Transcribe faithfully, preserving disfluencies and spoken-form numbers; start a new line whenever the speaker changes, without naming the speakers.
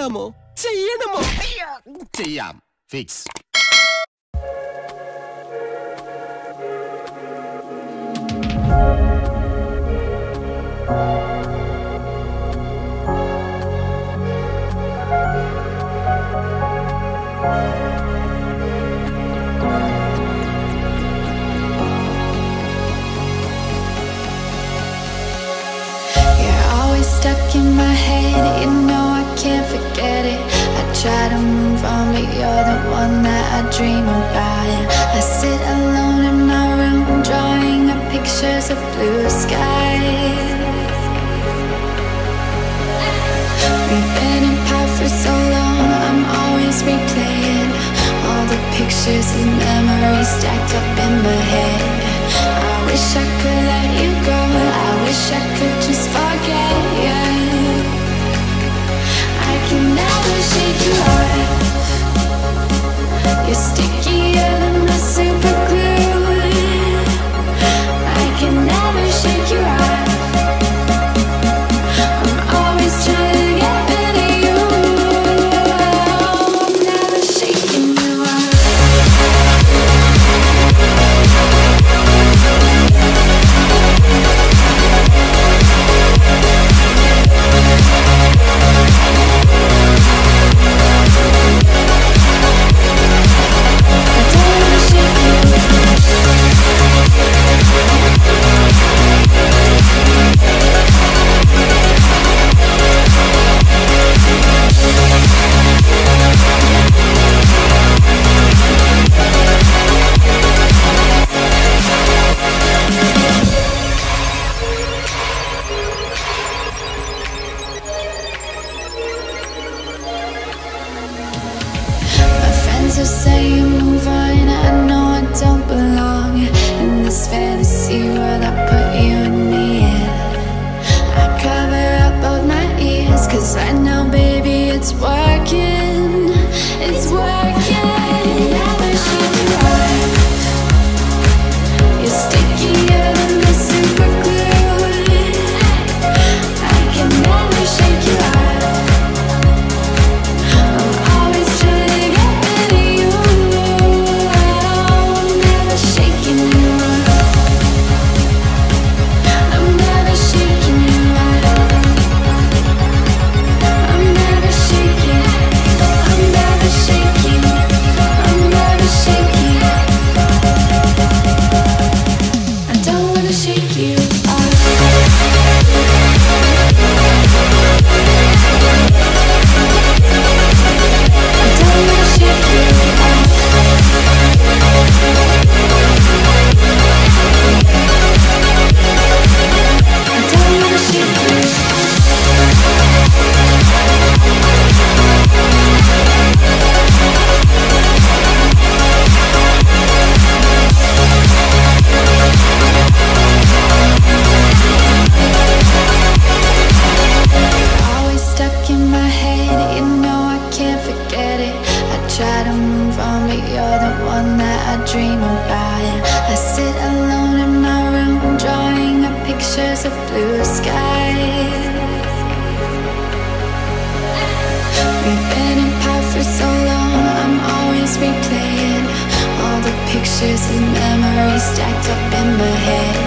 ചെയ്യാമോ ചെയ്യണമോ? ചെയ്യാം. Fix.
Stuck in my head, you know I can't forget it. I try to move on, but you're the one that I dream about. I sit alone in my room, drawing up pictures of blue skies. We've been apart for so long, I'm always replaying all the pictures and memories stacked up in my head. I wish I could let you go, I wish I could just forget you. I can never shake you off. You're stickier than my super glue. I can never shake you off. I'm always trying to get rid of you. I'm never shaking you off. Are saying move on, I know I don't belong in this fantasy world I put you in the end. I cover up both my ears, cause I know baby it's working, it's working. Never shake you off. You're stickier than the super glue. I can never shake you off. Dream about. I sit alone in my room, drawing up pictures of blue skies. We've been apart for so long, I'm always replaying all the pictures and memories stacked up in my head.